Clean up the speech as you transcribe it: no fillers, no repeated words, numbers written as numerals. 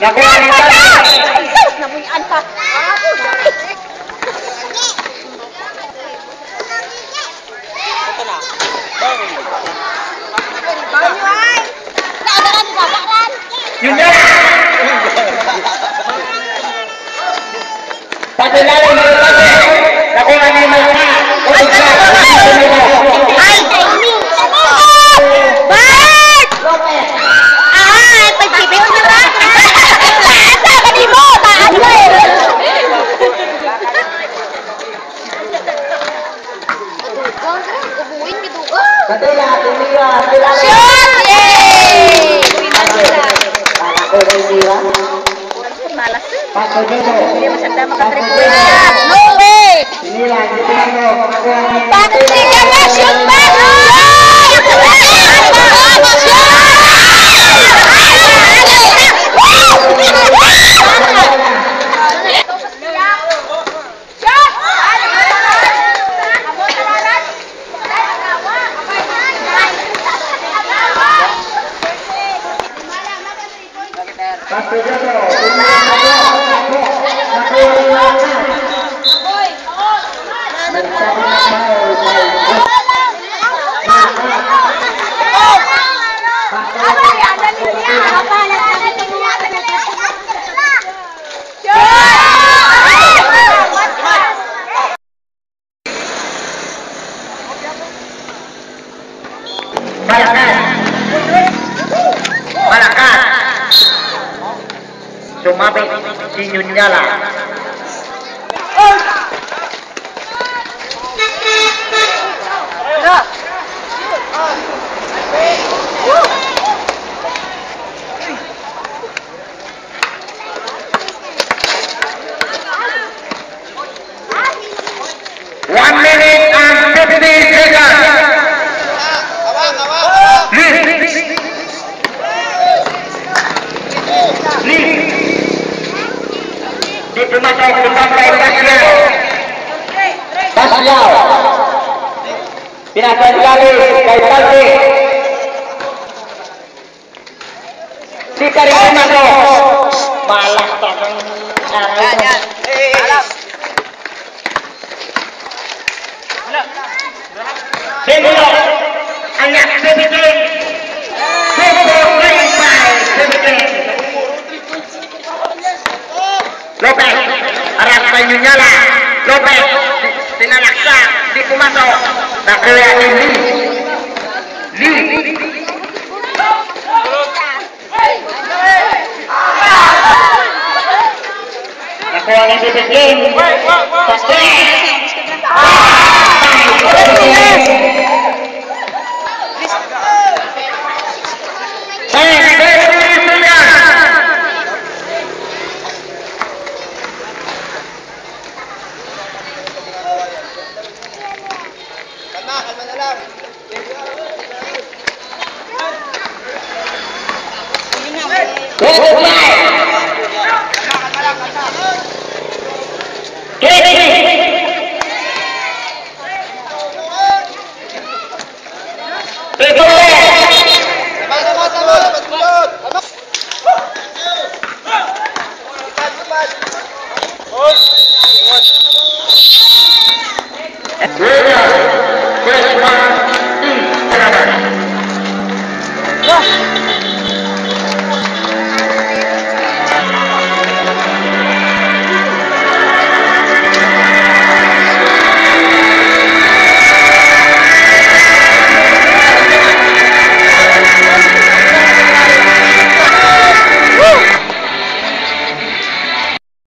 Nakuha ni Tati. Nabuyaan pa. Ito na. Bang. Banyo ay. Naadaran ka, bakaran. Yun na! Pagkilala mo yung kasi, nakuha ni Malma. Ay, timing. Bart! Ah, pagkibig na ba? Asa ka di mo? Taan mo eh. Ubuin gitu. Katila, tumira, Shoot! Yay! Malas. Hindi masyadda makatriple. No way! Patrick ka na! Shoot ba? Sumabit si Nyunyala. One minute and 50 seconds. Dipumasok sampai Pasial. Pinasal kali kay Palti. Si Karim masuk. Malah takang arah. Semua anak sedikit. Lopez, arah Nyunyala. Lopez, tinalaksa, di pumasok. Nakuha ni Lee. Nakuha ni Bibigin. First one.